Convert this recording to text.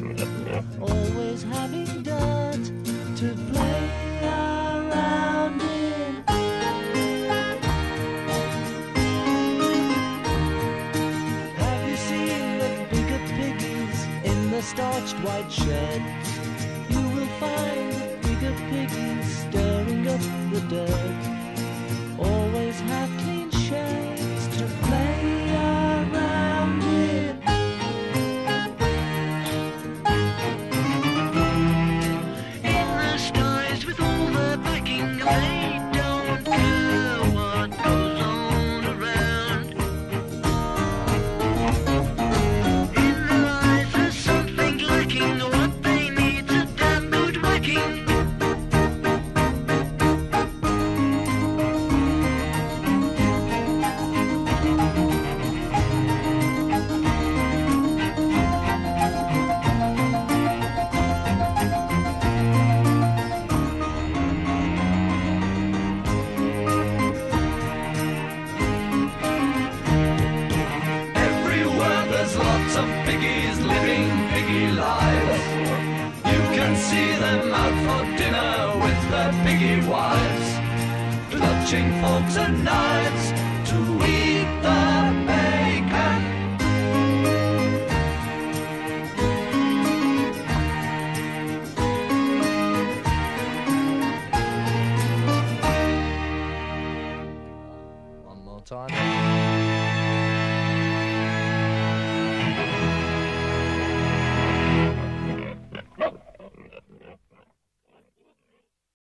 always having dirt to play around in. Have you seen the bigger piggies in the starched white sheds? You will find the bigger piggies stirring up the dirt. Always have clean sheds to play around in. In the skies with all the packing, they don't care what goes on around. In their eyes there's something lacking, what they need's a damn good whacking. Lots of piggies living piggy lives. You can see them out for dinner with their piggy wives, clutching forks and knives